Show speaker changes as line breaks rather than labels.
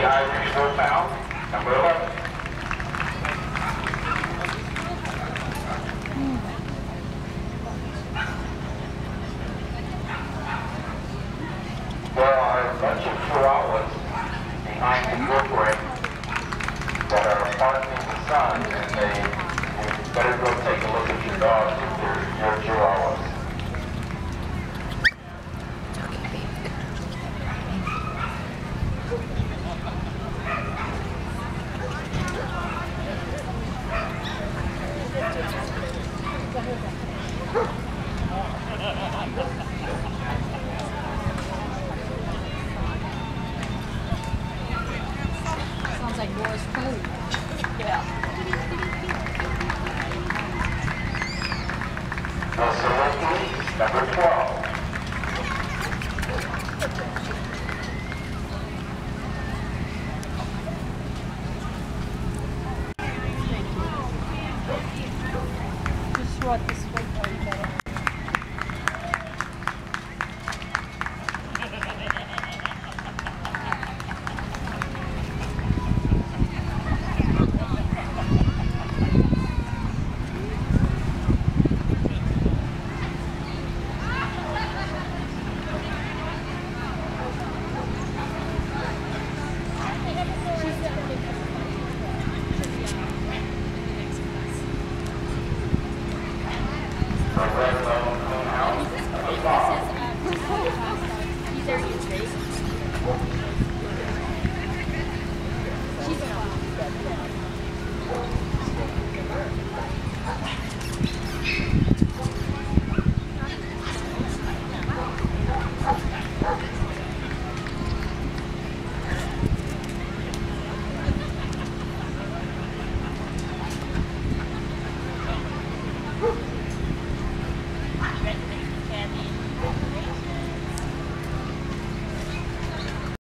Irish Wolfhound, number 11. There are a bunch of chihuahuas behind the woodwork that are parked in the sun, and you better go take a look at your dogs if they're your chihuahuas.
Sounds like Morse code. Yeah.
Number 12.
Just what this